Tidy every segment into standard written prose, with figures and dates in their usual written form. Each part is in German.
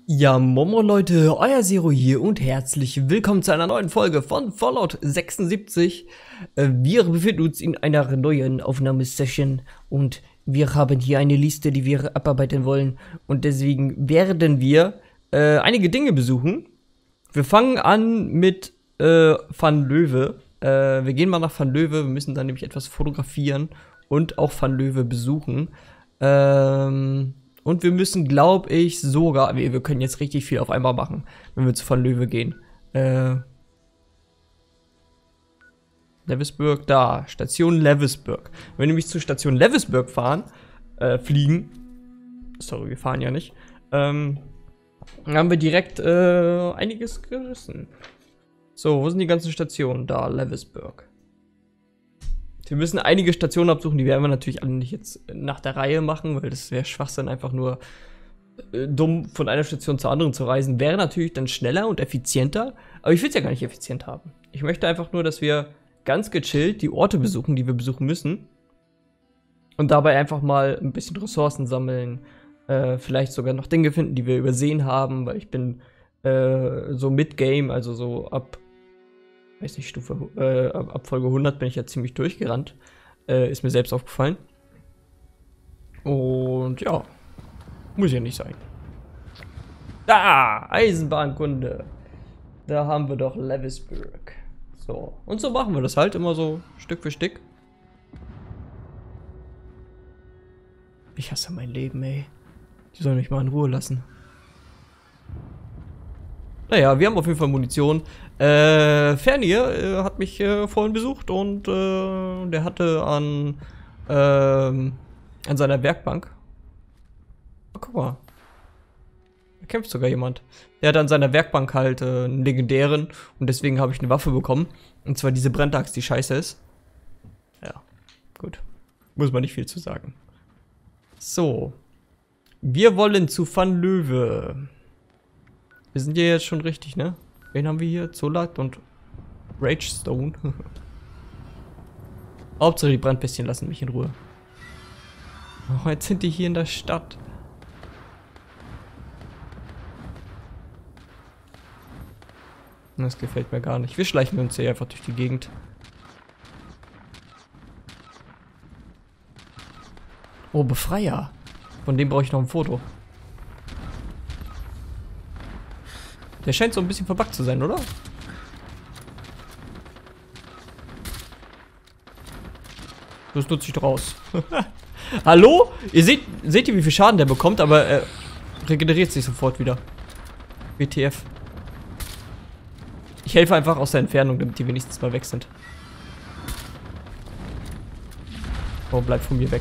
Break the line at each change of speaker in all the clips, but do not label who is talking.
Ja, Momo Leute, euer Zero hier und herzlich willkommen zu einer neuen Folge von Fallout 76. Wir befinden uns in einer neuen Aufnahmesession und wir haben hier eine Liste, die wir abarbeiten wollen. Und deswegen werden wir einige Dinge besuchen. Wir fangen an mit Van Löwe. Wir gehen mal nach Van Löwe, wir müssen dann nämlich etwas fotografieren und auch Van Löwe besuchen. Und wir müssen, glaube ich, sogar, wir können jetzt richtig viel auf einmal machen, wenn wir zu Van Löwe gehen. Lewisburg, da, Station Lewisburg. Wenn wir nämlich zur Station Lewisburg fahren, fliegen, sorry, wir fahren ja nicht, haben wir direkt einiges gerissen. So, wo sind die ganzen Stationen? Da, Lewisburg. Wir müssen einige Stationen absuchen, die werden wir natürlich alle nicht jetzt nach der Reihe machen, weil das wäre Schwachsinn, einfach nur dumm von einer Station zur anderen zu reisen. Wäre natürlich dann schneller und effizienter, aber ich will es ja gar nicht effizient haben. Ich möchte einfach nur, dass wir ganz gechillt die Orte besuchen, die wir besuchen müssen. Und dabei einfach mal ein bisschen Ressourcen sammeln, vielleicht sogar noch Dinge finden, die wir übersehen haben, weil ich bin so Mid-Game, also so ab weiß nicht, ab Folge 100 bin ich ja ziemlich durchgerannt. Ist mir selbst aufgefallen. Und ja, muss ja nicht sein. Da, Eisenbahnkunde. Da haben wir doch Lewisburg. So, und so machen wir das halt immer so Stück für Stück. Ich hasse mein Leben, ey. Die sollen mich mal in Ruhe lassen. Naja, wir haben auf jeden Fall Munition. Fernier hat mich vorhin besucht und der hatte an seiner Werkbank. Oh, guck mal. Da kämpft sogar jemand. Der hatte an seiner Werkbank halt einen legendären und deswegen habe ich eine Waffe bekommen. Und zwar diese Brenntachs, die scheiße ist. Ja, gut. Muss man nicht viel zu sagen. So. Wir wollen zu Van Löwe. Wir sind ja jetzt schon richtig, ne? Wen haben wir hier? Zolat und Ragestone. Hauptsache die Brandbestien lassen mich in Ruhe. Oh, jetzt sind die hier in der Stadt. Das gefällt mir gar nicht. Wir schleichen uns hier einfach durch die Gegend. Oh, Befreier. Von dem brauche ich noch ein Foto. Der scheint so ein bisschen verbuggt zu sein, oder? Das nutze ich doch aus. Hallo? Seht ihr, wie viel Schaden der bekommt, aber er regeneriert sich sofort wieder. WTF. Ich helfe einfach aus der Entfernung, damit die wenigstens mal weg sind. Oh, bleib von mir weg.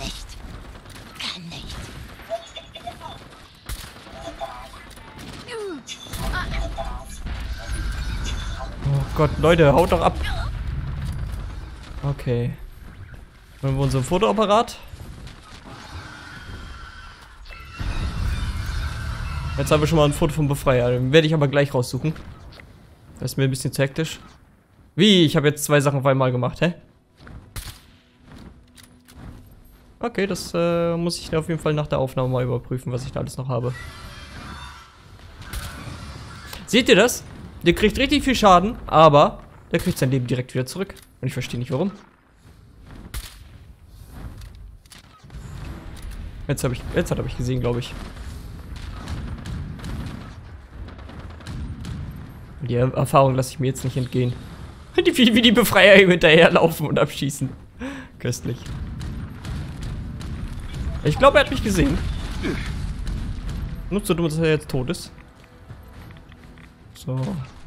Oh Gott, Leute, haut doch ab. Okay. Holen wir unseren Fotoapparat. Jetzt haben wir schon mal ein Foto vom Befreier. Den werde ich aber gleich raussuchen. Das ist mir ein bisschen zu hektisch. Wie? Ich habe jetzt zwei Sachen auf einmal gemacht, hä? Okay, das muss ich auf jeden Fall nach der Aufnahme mal überprüfen, was ich da alles noch habe. Seht ihr das? Der kriegt richtig viel Schaden, aber der kriegt sein Leben direkt wieder zurück. Und ich verstehe nicht warum. Jetzt hat er mich gesehen, glaube ich. Die Erfahrung lasse ich mir jetzt nicht entgehen. Wie die Befreier ihm hinterherlaufen und abschießen. Köstlich. Ich glaube, er hat mich gesehen. Nur so dumm, dass er jetzt tot ist. So.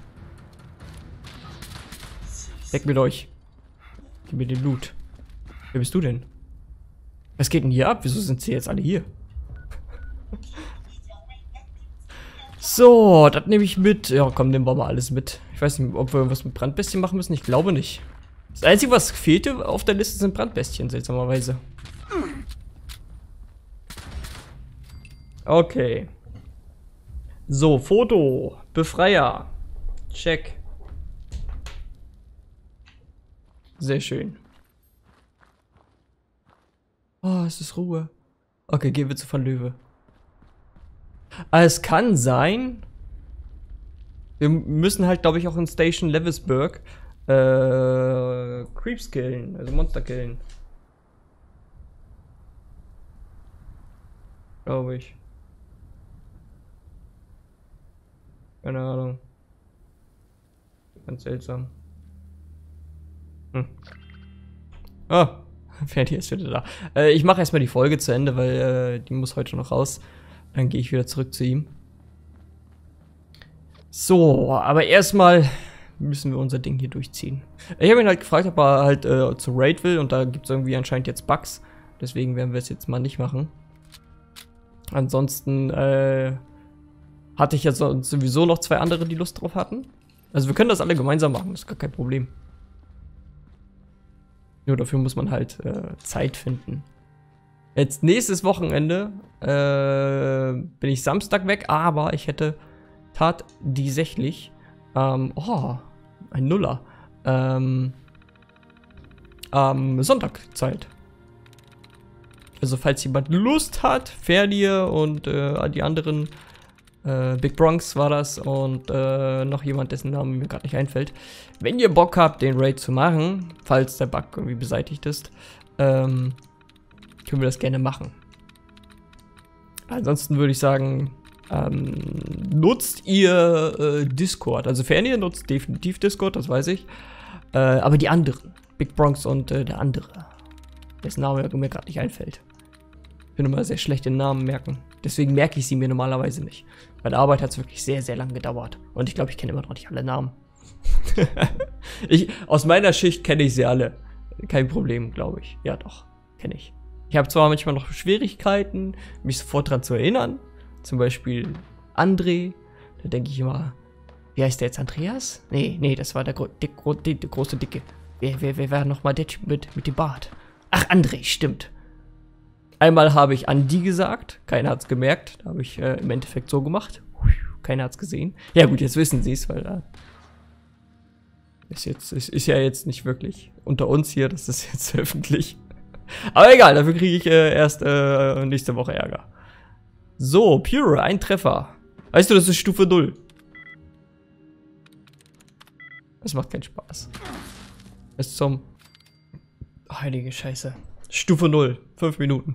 Weg mit euch. Gib mir den Loot. Wer bist du denn? Was geht denn hier ab? Wieso sind sie jetzt alle hier? So, das nehme ich mit. Ja, komm, nehmen wir mal alles mit. Ich weiß nicht, ob wir irgendwas mit Brandbestien machen müssen. Ich glaube nicht. Das Einzige, was fehlte auf der Liste, sind Brandbestien, seltsamerweise. Okay. So, Foto. Befreier. Check. Sehr schön. Oh, es ist Ruhe. Okay, gehen wir zu Van Löwe. Aber es kann sein. Wir müssen halt, glaube ich, auch in Station Levisburg Creeps killen, also Monster killen. Glaube ich. Keine Ahnung. Ganz seltsam. Ah, Ferdi ist wieder da. Ich mache erstmal die Folge zu Ende, weil die muss heute noch raus. Dann gehe ich wieder zurück zu ihm. So, aber erstmal müssen wir unser Ding hier durchziehen. Ich habe ihn halt gefragt, ob er halt zu Raid will, und da gibt es irgendwie anscheinend jetzt Bugs. Deswegen werden wir es jetzt mal nicht machen. Ansonsten hatte ich jetzt sowieso noch 2 andere, die Lust drauf hatten. Also wir können das alle gemeinsam machen, das ist gar kein Problem. Nur dafür muss man halt Zeit finden. Jetzt nächstes Wochenende bin ich Samstag weg, aber ich hätte tatsächlich oh, ein Nuller. Am Sonntag Zeit. Also falls jemand Lust hat, Ferdi und die anderen, Big Bronx war das und noch jemand, dessen Name mir gerade nicht einfällt. Wenn ihr Bock habt, den Raid zu machen, falls der Bug irgendwie beseitigt ist, können wir das gerne machen. Ansonsten würde ich sagen, nutzt ihr Discord. Also Ferdi nutzt definitiv Discord, das weiß ich. Aber die anderen, Big Bronx und der andere, dessen Name mir gerade nicht einfällt. Ich bin immer sehr schlecht den Namen merken. Deswegen merke ich sie mir normalerweise nicht. Bei der Arbeit hat es wirklich sehr, sehr lange gedauert. Und ich glaube, ich kenne immer noch nicht alle Namen. Aus meiner Schicht kenne ich sie alle. Kein Problem, glaube ich. Ja, doch, kenne ich. Ich habe zwar manchmal noch Schwierigkeiten, mich sofort daran zu erinnern. Zum Beispiel André. Da denke ich immer, wie heißt der jetzt? Andreas? Nee, das war der große Dicke. Wer war nochmal der Typ mit dem Bart? Ach, André, stimmt. Einmal habe ich Andi gesagt, keiner hat es gemerkt. Da habe ich im Endeffekt so gemacht. Keiner hat es gesehen. Ja gut, jetzt wissen sie es, weil ist ja jetzt nicht wirklich unter uns hier, das ist jetzt öffentlich. Aber egal, dafür kriege ich erst nächste Woche Ärger. So, Pure, ein Treffer. Weißt du, das ist Stufe 0. Das macht keinen Spaß. Bis zum... Heilige Scheiße. Stufe 0. 5 Minuten.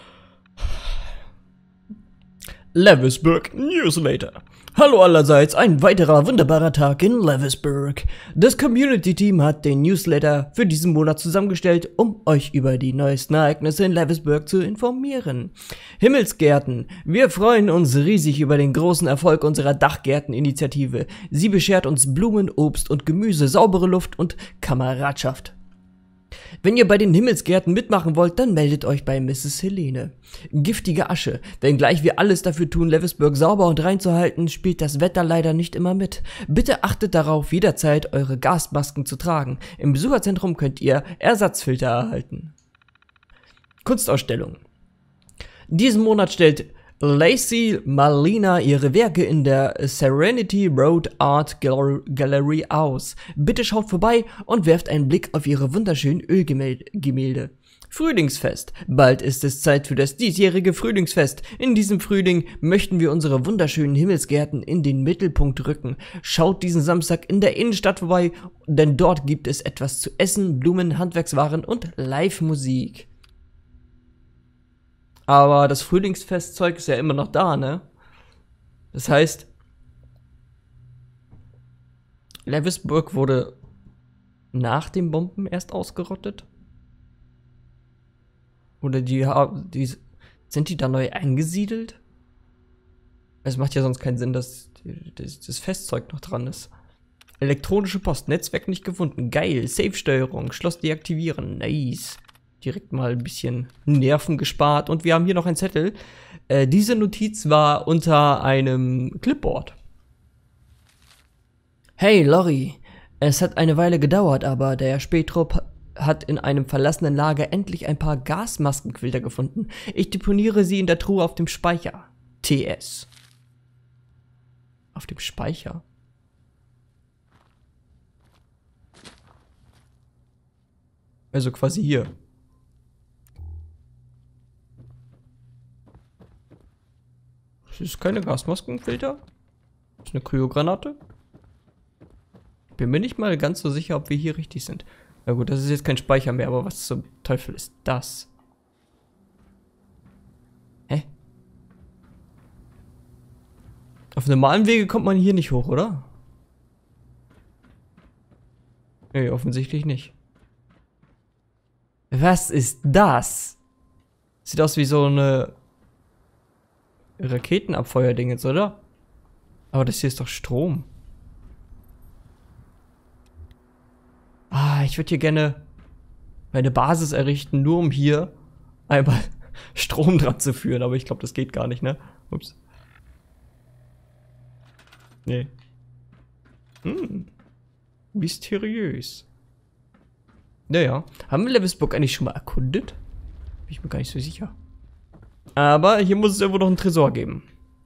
Levisburg Newsletter. Hallo allerseits, ein weiterer wunderbarer Tag in Levisburg. Das Community-Team hat den Newsletter für diesen Monat zusammengestellt, um euch über die neuesten Ereignisse in Levisburg zu informieren. Himmelsgärten. Wir freuen uns riesig über den großen Erfolg unserer Dachgärten-Initiative. Sie beschert uns Blumen, Obst und Gemüse, saubere Luft und Kameradschaft. Wenn ihr bei den Himmelsgärten mitmachen wollt, dann meldet euch bei Mrs. Helene. Giftige Asche. Wenngleich wir alles dafür tun, Levisburg sauber und rein zu halten, spielt das Wetter leider nicht immer mit. Bitte achtet darauf, jederzeit eure Gasmasken zu tragen. Im Besucherzentrum könnt ihr Ersatzfilter erhalten. Kunstausstellung. Diesen Monat stellt Lacey Malina ihre Werke in der Serenity Road Art Gallery aus. Bitte schaut vorbei und werft einen Blick auf ihre wunderschönen Ölgemälde. Frühlingsfest. Bald ist es Zeit für das diesjährige Frühlingsfest. In diesem Frühling möchten wir unsere wunderschönen Himmelsgärten in den Mittelpunkt rücken. Schaut diesen Samstag in der Innenstadt vorbei, denn dort gibt es etwas zu essen, Blumen, Handwerkswaren und Live-Musik. Aber das Frühlingsfestzeug ist ja immer noch da, ne? Das heißt, Levisburg wurde nach den Bomben erst ausgerottet? Oder sind die da neu eingesiedelt? Es macht ja sonst keinen Sinn, dass das Festzeug noch dran ist. Elektronische Post, Netzwerk nicht gefunden. Geil, Safe-Steuerung, Schloss deaktivieren, nice. Direkt mal ein bisschen Nerven gespart. Und wir haben hier noch einen Zettel. Diese Notiz war unter einem Clipboard. Hey Lori, es hat eine Weile gedauert, aber der Spähtrupp hat in einem verlassenen Lager endlich ein paar Gasmaskenquilter gefunden. Ich deponiere sie in der Truhe auf dem Speicher. TS. Auf dem Speicher? Also quasi hier. Das ist keine Gasmaskenfilter. Das ist eine Kryogranate. Bin mir nicht mal ganz so sicher, ob wir hier richtig sind. Na gut, das ist jetzt kein Speicher mehr, aber was zum Teufel ist das? Hä? Auf normalen Wege kommt man hier nicht hoch, oder? Nee, offensichtlich nicht. Was ist das? Sieht aus wie so eine Raketenabfeuerding jetzt, oder? Aber das hier ist doch Strom. Ah, ich würde hier gerne meine Basis errichten, nur um hier einmal Strom dran zu führen. Aber ich glaube, das geht gar nicht, ne? Ups. Nee. Hm. Mysteriös. Naja. Haben wir Lewisburg eigentlich schon mal erkundet? Bin ich mir gar nicht so sicher. Aber hier muss es irgendwo noch einen Tresor geben.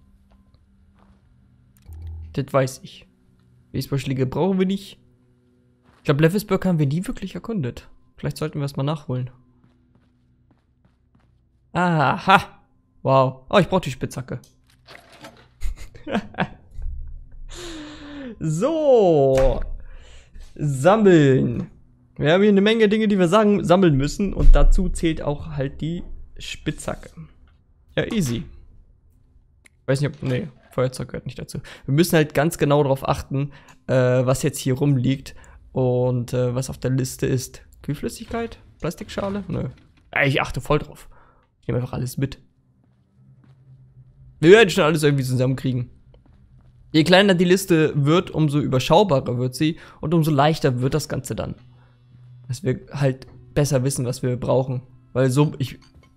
Das weiß ich. Baseballschläge brauchen wir nicht. Ich glaube, Lewisburg haben wir nie wirklich erkundet. Vielleicht sollten wir es mal nachholen. Aha. Wow. Oh, ich brauche die Spitzhacke. So. Sammeln. Wir haben hier eine Menge Dinge, die wir sammeln müssen. Und dazu zählt auch halt die Spitzhacke. Ja, easy. Weiß nicht, ob... Nee, Feuerzeug gehört nicht dazu. Wir müssen halt ganz genau darauf achten, was jetzt hier rumliegt. Und was auf der Liste ist. Kühlflüssigkeit? Plastikschale? Nö. Ich achte voll drauf. Ich nehme einfach alles mit. Wir werden schon alles irgendwie zusammenkriegen. Je kleiner die Liste wird, umso überschaubarer wird sie. Und umso leichter wird das Ganze dann. Dass wir halt besser wissen, was wir brauchen. Weil so... Ich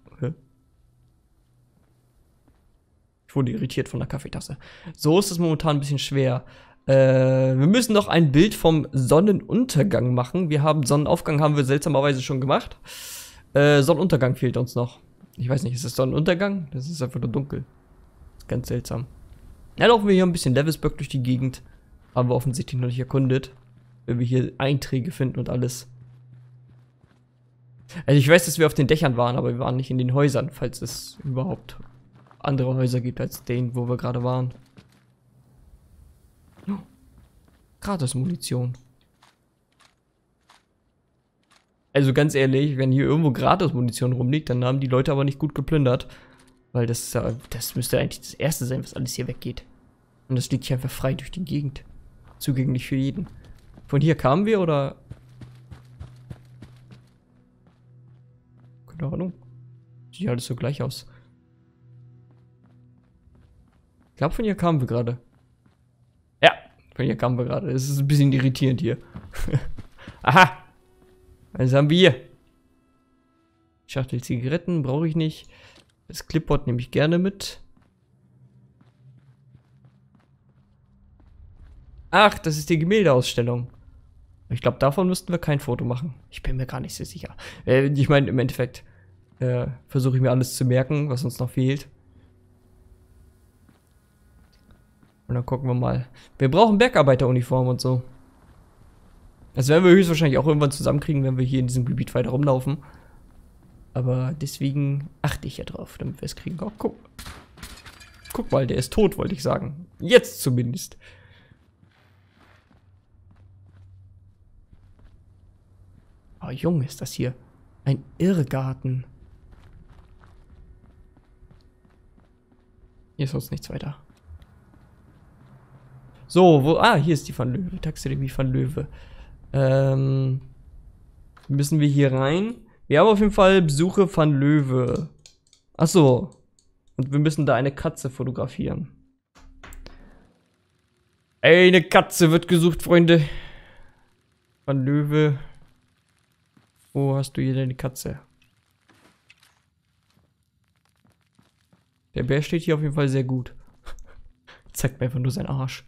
wurde irritiert von der Kaffeetasse. So ist es momentan ein bisschen schwer. Wir müssen noch ein Bild vom Sonnenuntergang machen. Sonnenaufgang haben wir seltsamerweise schon gemacht. Sonnenuntergang fehlt uns noch. Ich weiß nicht, ist das Sonnenuntergang? Das ist einfach nur dunkel. Das ist ganz seltsam. Ja, laufen wir hier ein bisschen Lewisburg durch die Gegend. Haben wir offensichtlich noch nicht erkundet. Wenn wir hier Einträge finden und alles. Also ich weiß, dass wir auf den Dächern waren, aber wir waren nicht in den Häusern, falls es überhaupt andere Häuser gibt als den, wo wir gerade waren. Oh. Gratis Munition. Also ganz ehrlich, wenn hier irgendwo gratis Munition rumliegt, dann haben die Leute aber nicht gut geplündert. Weil das müsste eigentlich das Erste sein, was alles hier weggeht. Und das liegt hier einfach frei durch die Gegend. Zugänglich für jeden. Von hier kamen wir, oder? Keine Ahnung. Sieht alles so gleich aus. Ich glaube, von hier kamen wir gerade. Ja, von hier kamen wir gerade. Es ist ein bisschen irritierend hier. Aha! Was haben wir hier? Schachtel Zigaretten brauche ich nicht. Das Clipboard nehme ich gerne mit. Ach, das ist die Gemäldeausstellung. Ich glaube, davon müssten wir kein Foto machen. Ich bin mir gar nicht so sicher. Ich meine, im Endeffekt versuche ich mir alles zu merken, was uns noch fehlt. Und dann gucken wir mal. Wir brauchen Bergarbeiteruniform und so. Das werden wir höchstwahrscheinlich auch irgendwann zusammenkriegen, wenn wir hier in diesem Gebiet weiter rumlaufen. Aber deswegen achte ich ja drauf, damit wir es kriegen. Oh, guck mal, der ist tot, wollte ich sagen. Jetzt zumindest. Oh, Junge, ist das hier ein Irrgarten. Hier ist sonst nichts weiter. So, hier ist die Van Löwe. Taxidermie Van Löwe. Müssen wir hier rein? Wir haben auf jeden Fall Besuche Van Löwe. Achso. Und wir müssen da eine Katze fotografieren. Eine Katze wird gesucht, Freunde. Van Löwe. Wo hast du hier denn die Katze? Der Bär steht hier auf jeden Fall sehr gut. Zeigt mir einfach nur seinen Arsch.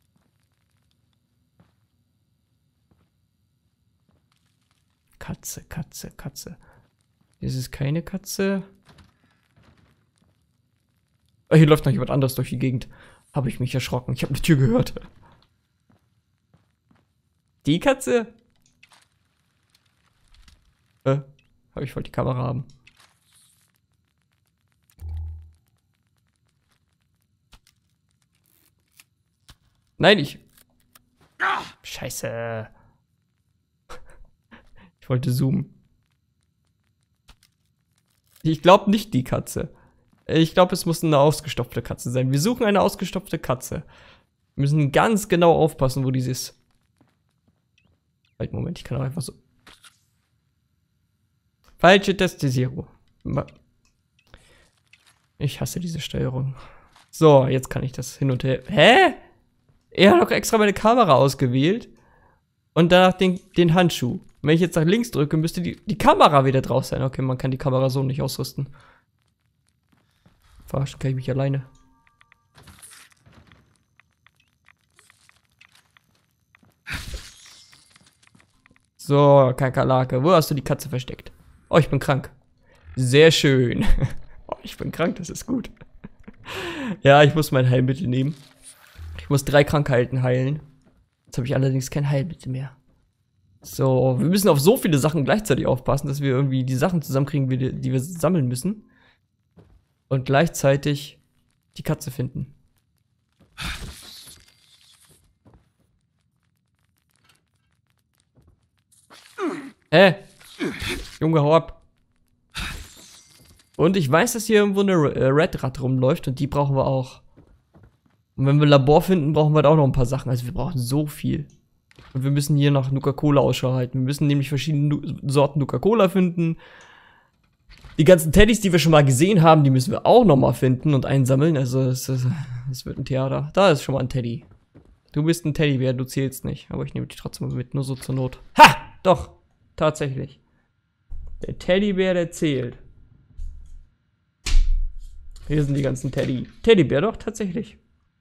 Katze, Katze, Katze. Das ist keine Katze. Oh, hier läuft noch jemand anderes durch die Gegend. Habe ich mich erschrocken. Ich habe eine Tür gehört. Die Katze? Ich wollte die Kamera haben. Nein, ich... Scheiße. Ich wollte zoomen. Ich glaube nicht die Katze. Ich glaube, es muss eine ausgestopfte Katze sein. Wir suchen eine ausgestopfte Katze. Wir müssen ganz genau aufpassen, wo die ist. Halt, Moment, ich kann auch einfach so... Falsche Taste Zero. Ich hasse diese Steuerung. So, jetzt kann ich das hin und her... Hä? Er hat doch extra meine Kamera ausgewählt. Und danach den Handschuh. Wenn ich jetzt nach links drücke, müsste die Kamera wieder drauf sein. Okay, man kann die Kamera so nicht ausrüsten. Verarschen kann ich mich alleine. So, Kakerlake. Wo hast du die Katze versteckt? Oh, ich bin krank. Sehr schön. Oh, ich bin krank, das ist gut. Ja, ich muss mein Heilmittel nehmen. Ich muss 3 Krankheiten heilen. Jetzt habe ich allerdings kein Heilmittel mehr. So, wir müssen auf so viele Sachen gleichzeitig aufpassen, dass wir irgendwie die Sachen zusammenkriegen, die wir sammeln müssen. Und gleichzeitig die Katze finden. Junge, hau ab. Und ich weiß, dass hier irgendwo eine Red Rat rumläuft und die brauchen wir auch. Und wenn wir ein Labor finden, brauchen wir da auch noch ein paar Sachen. Also wir brauchen so viel. Und wir müssen hier nach Nuka-Cola Ausschau halten. Wir müssen nämlich verschiedene Sorten Nuka-Cola finden. Die ganzen Teddys, die wir schon mal gesehen haben, die müssen wir auch noch mal finden und einsammeln. Also es wird ein Theater. Da ist schon mal ein Teddy. Du bist ein Teddybär, du zählst nicht. Aber ich nehme dich trotzdem mal mit, nur so zur Not. Ha! Doch, tatsächlich. Der Teddybär, der zählt. Hier sind die ganzen Teddybär, doch, tatsächlich.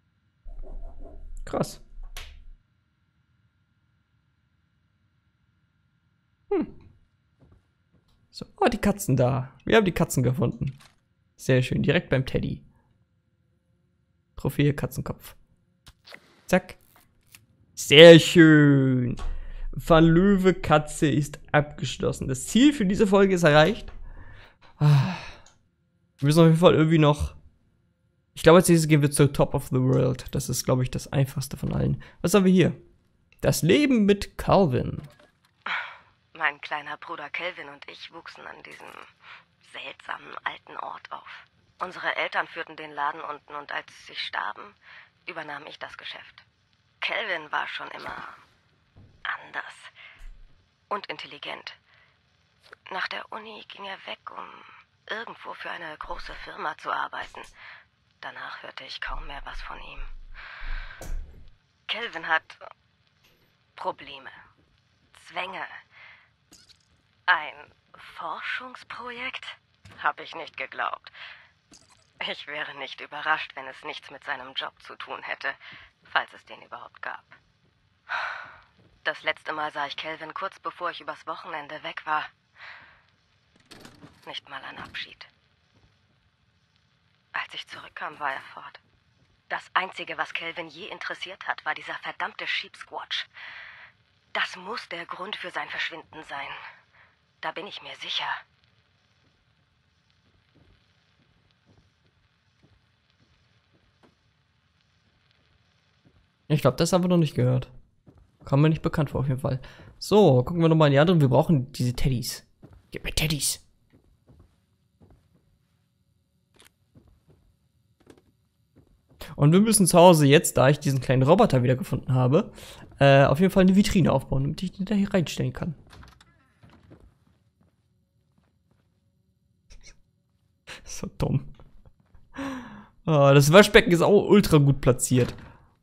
Krass. So, oh, die Katzen da. Wir haben die Katzen gefunden. Sehr schön, direkt beim Teddy. Trophäe Katzenkopf. Zack. Sehr schön. Van Löwe Katze ist abgeschlossen. Das Ziel für diese Folge ist erreicht. Wir müssen auf jeden Fall irgendwie noch... Ich glaube, als nächstes gehen wir zur Top of the World. Das ist, glaube ich, das einfachste von allen. Was haben wir hier? Das Leben mit Calvin.
Mein kleiner Bruder Calvin und ich wuchsen an diesem seltsamen alten Ort auf. Unsere Eltern führten den Laden unten und als sie starben, übernahm ich das Geschäft. Calvin war schon immer anders und intelligent. Nach der Uni ging er weg, um irgendwo für eine große Firma zu arbeiten. Danach hörte ich kaum mehr was von ihm. Calvin hat Probleme, Zwänge. Ein Forschungsprojekt? Habe ich nicht geglaubt. Ich wäre nicht überrascht, wenn es nichts mit seinem Job zu tun hätte, falls es den überhaupt gab. Das letzte Mal sah ich Calvin kurz bevor ich übers Wochenende weg war. Nicht mal ein Abschied. Als ich zurückkam, war er fort. Das Einzige, was Calvin je interessiert hat, war dieser verdammte Sheep Squatch. Das muss der Grund für sein Verschwinden sein. Da bin ich mir sicher.
Ich glaube, das haben wir noch nicht gehört. Kam mir nicht bekannt vor, auf jeden Fall. So, gucken wir nochmal in die anderen. Wir brauchen diese Teddys. Gib mir Teddys. Und wir müssen zu Hause jetzt, da ich diesen kleinen Roboter wieder gefunden habe, auf jeden Fall eine Vitrine aufbauen, damit ich den da hier reinstellen kann. So dumm. Oh, das Waschbecken ist auch ultra gut platziert.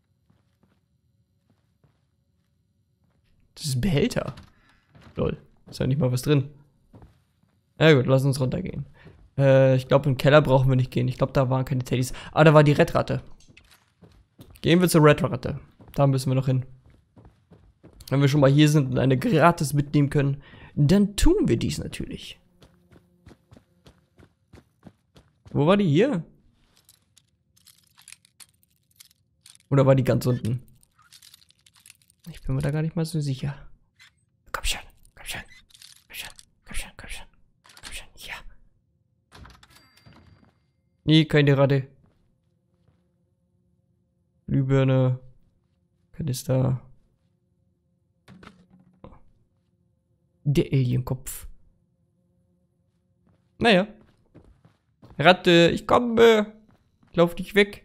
Das ist ein Behälter. Lol. Ist ja nicht mal was drin. Na gut, lass uns runtergehen. Ich glaube, im Keller brauchen wir nicht gehen. Ich glaube, da waren keine Teddys. Ah, da war die Red Ratte. Gehen wir zur Red Ratte. Da müssen wir noch hin. Wenn wir schon mal hier sind und eine gratis mitnehmen können, dann tun wir dies natürlich. Wo war die hier? Oder war die ganz unten? Ich bin mir da gar nicht mal so sicher. Komm schon, komm schon, komm schon, komm schon, komm schon, komm schon, ja. Nee, keine Ratte. Glühbirne. Kanister. Der Alienkopf. Naja. Ratte, ich komme. Lauf dich weg.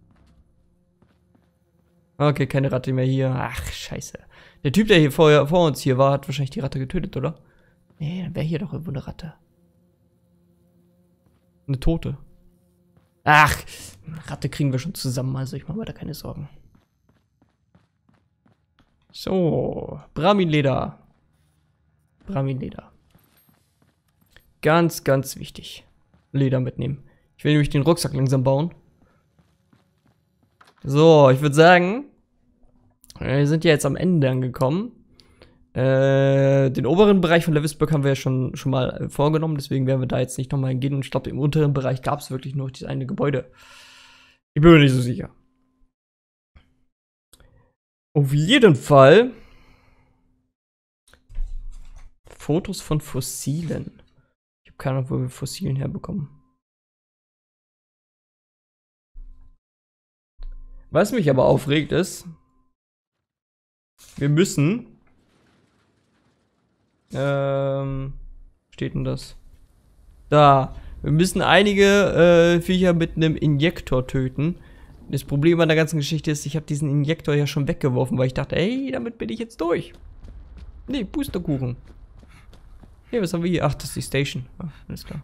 Okay, keine Ratte mehr hier. Ach, scheiße. Der Typ, der hier vor uns hier war, hat wahrscheinlich die Ratte getötet, oder? Nee, dann wäre hier doch irgendwo eine Ratte. Eine Tote. Ach, Ratte kriegen wir schon zusammen, also ich mache mir da keine Sorgen. So, Brahminleder. Brahminleder. Ganz, ganz wichtig. Leder mitnehmen. Ich will nämlich den Rucksack langsam bauen. So, ich würde sagen, wir sind ja jetzt am Ende angekommen. Den oberen Bereich von Lewisburg haben wir ja schon mal vorgenommen, deswegen werden wir da jetzt nicht nochmal hingehen. Und ich glaube, im unteren Bereich gab es wirklich nur dieses eine Gebäude. Ich bin mir nicht so sicher. Auf jeden Fall Fotos von Fossilen. Ich habe keine Ahnung, wo wir Fossilen herbekommen. Was mich aber aufregt ist, wir müssen steht denn das? Da. Wir müssen einige Viecher mit einem Injektor töten. Das Problem an der ganzen Geschichte ist, ich habe diesen Injektor ja schon weggeworfen, weil ich dachte, ey, damit bin ich jetzt durch. Nee, Pusterkuchen. Hey, was haben wir hier? Ach, das ist die Station. Ah, alles klar.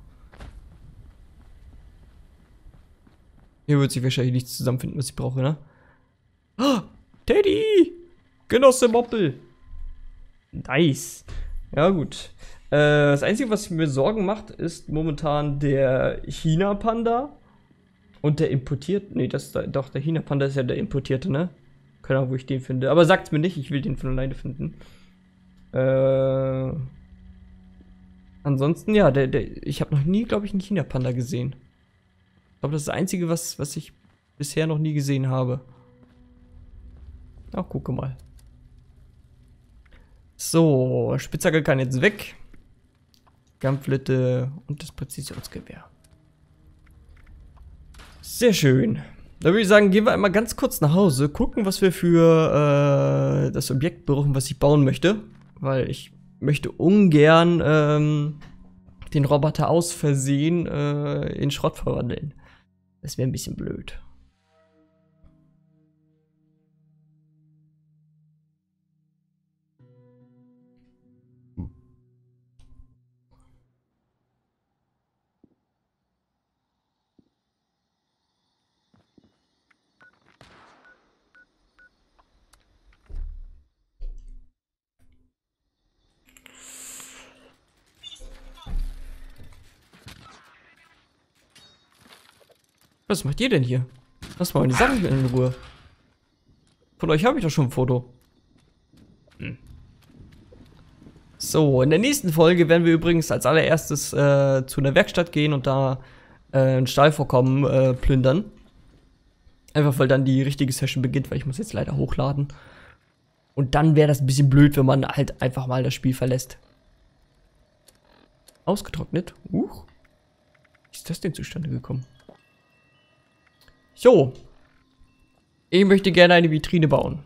Hier wird sich wahrscheinlich nichts zusammenfinden, was ich brauche, ne? Ah, Teddy! Genosse Moppel! Nice. Ja, gut. Das Einzige, was mir Sorgen macht, ist momentan der China-Panda. Und der importierte. Nee, das ist doch, der China-Panda ist ja der importierte, ne? Keine Ahnung, wo ich den finde. Aber sagt's mir nicht, ich will den von alleine finden. Ansonsten, ja, ich habe noch nie, glaube ich, einen China-Panda gesehen. Ich glaube, das ist das Einzige, was ich bisher noch nie gesehen habe. Ach, gucke mal. So, Spitzhacke kann jetzt weg. Gampflitte und das Präzisionsgewehr. Sehr schön. Da würde ich sagen, gehen wir einmal ganz kurz nach Hause, gucken, was wir für das Objekt brauchen, was ich bauen möchte. Weil ich möchte ungern den Roboter aus Versehen in Schrott verwandeln. Das wäre ein bisschen blöd. Was macht ihr denn hier? Lass mal meine Sachen in Ruhe. Von euch habe ich doch schon ein Foto. So, in der nächsten Folge werden wir übrigens als allererstes zu einer Werkstatt gehen und da ein Stahlvorkommen plündern. Einfach weil dann die richtige Session beginnt, weil ich muss jetzt leider hochladen. Und dann wäre das ein bisschen blöd, wenn man halt einfach mal das Spiel verlässt. Ausgetrocknet? Wie ist das denn zustande gekommen? So. Ich möchte gerne eine Vitrine bauen.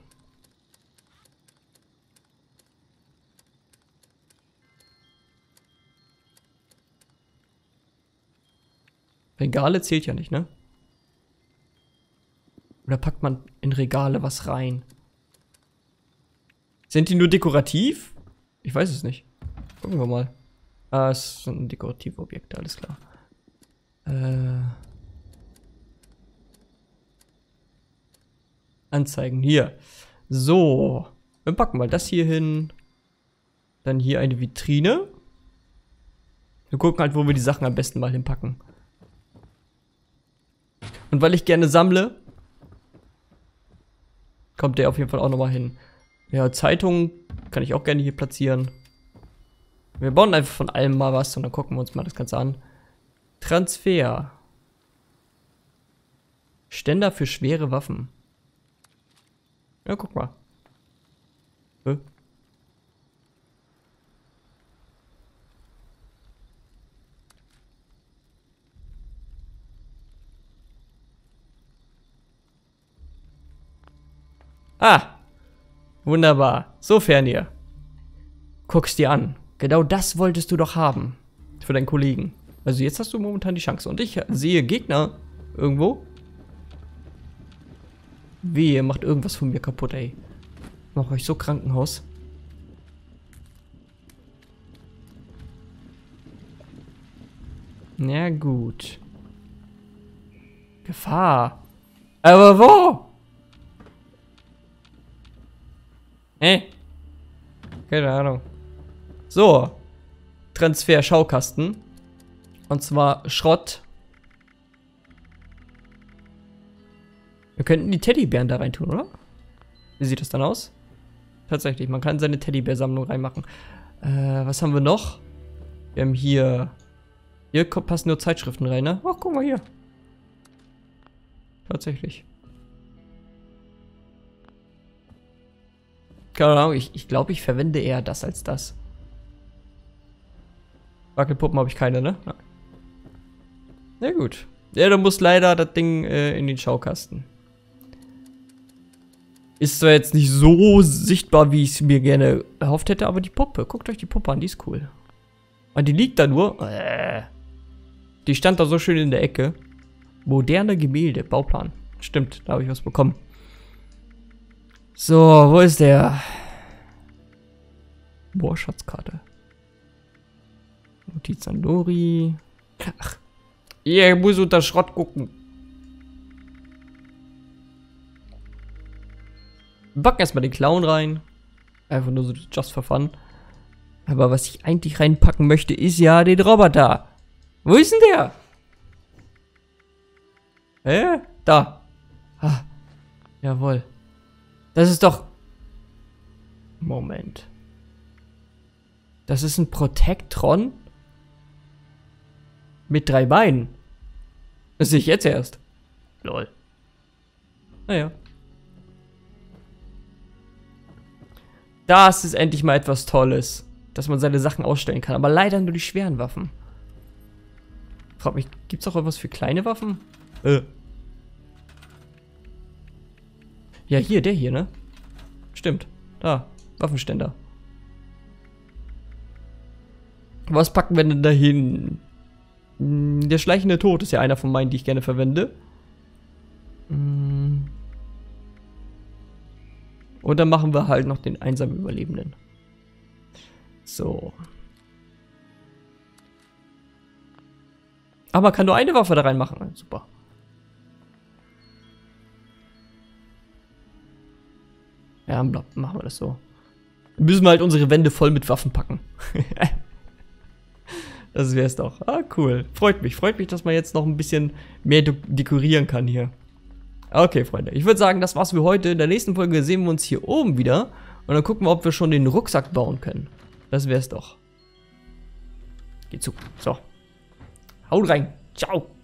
Regale zählt ja nicht, ne? Oder packt man in Regale was rein? Sind die nur dekorativ? Ich weiß es nicht. Gucken wir mal. Ah, es sind dekorative Objekte, alles klar. Anzeigen, hier. So. Wir packen mal das hier hin. Dann hier eine Vitrine. Wir gucken halt, wo wir die Sachen am besten mal hinpacken. Und weil ich gerne sammle, kommt der auf jeden Fall auch nochmal hin. Ja, Zeitungen kann ich auch gerne hier platzieren. Wir bauen einfach von allem mal was und dann gucken wir uns mal das Ganze an. Transfer. Ständer für schwere Waffen. Ja, guck mal. Ah, Wunderbar. Sofern ihr. Guck's dir an. Genau das wolltest du doch haben. Für deinen Kollegen. Also jetzt hast du momentan die Chance. Und ich sehe Gegner irgendwo. Wehe, macht irgendwas von mir kaputt, ey. Mach euch so Krankenhaus. Na gut. Gefahr. Aber wo? Keine Ahnung. So. Transfer Schaukasten. Und zwar Schrott. Wir könnten die Teddybären da rein tun, oder? Wie sieht das dann aus? Tatsächlich, man kann seine Teddybär-Sammlung reinmachen. Was haben wir noch? Wir haben hier... Hier passen nur Zeitschriften rein, ne? Ach, guck mal hier. Tatsächlich. Keine Ahnung, ich glaube, ich verwende eher das als das. Wackelpuppen habe ich keine, ne? Nein. Na gut. Ja, da muss leider das Ding in den Schaukasten. Ist zwar jetzt nicht so sichtbar, wie ich es mir gerne erhofft hätte, aber die Puppe, guckt euch die Puppe an, die ist cool. Und die liegt da nur. Die stand da so schön in der Ecke. Moderne Gemälde, Bauplan. Stimmt, da habe ich was bekommen. So, wo ist der? Boah, Schatzkarte. Notiz an Lori. Ach, ich muss unter Schrott gucken. Packen erstmal den Clown rein. Einfach nur so just for fun. Aber was ich eigentlich reinpacken möchte, ist ja den Roboter. Wo ist denn der? Hä? Da. Ah. Jawohl. Das ist doch... Moment. Das ist ein Protectron? Mit 3 Beinen. Das sehe ich jetzt erst. Lol. Naja. Das ist endlich mal etwas Tolles. Dass man seine Sachen ausstellen kann. Aber leider nur die schweren Waffen. Frag mich, gibt's auch etwas für kleine Waffen? Ja, hier, der hier, ne? Stimmt. Da, Waffenständer. Was packen wir denn da hin? Der schleichende Tod ist ja einer von meinen, die ich gerne verwende. Und dann machen wir halt noch den einsamen Überlebenden. So. Aber man kann nur eine Waffe da reinmachen. Super. Ja, machen wir das so. Dann müssen wir halt unsere Wände voll mit Waffen packen. Das wär's doch. Ah, cool. Freut mich, dass man jetzt noch ein bisschen mehr dekorieren kann hier. Okay, Freunde. Ich würde sagen, das war's für heute. In der nächsten Folge sehen wir uns hier oben wieder. Und dann gucken wir, ob wir schon den Rucksack bauen können. Das wär's doch. Geht zu. So. Haut rein. Ciao.